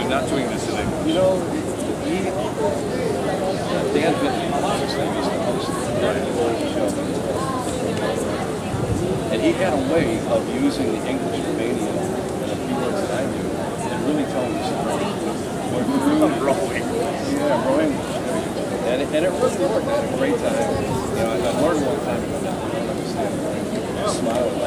not doing this in English? You know, Dan Whitney, his name, used to host the show. And he had a way of using the English Romanian and a few words that I knew and really telling the story. Rowing. Yeah, rowing. And it really worked. I had a great time. You know, I learned one time, I don't understand. Smile.